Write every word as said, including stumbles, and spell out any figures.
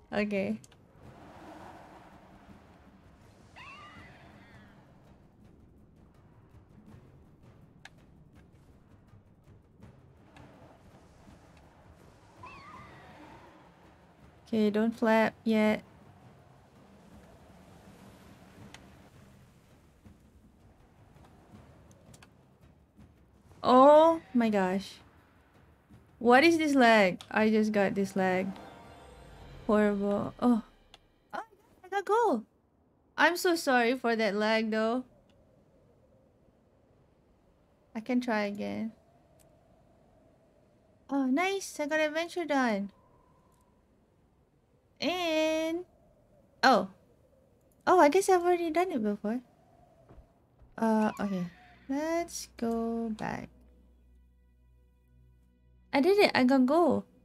Okay. Okay, don't flap yet. Oh my gosh. What is this lag? I just got this lag. Horrible. Oh. Oh, I got gold. I'm so sorry for that lag though. I can try again. Oh, nice. I got adventure done. And oh. Oh, I guess I've already done it before. Uh, okay. Let's go back. I did it. I got gold.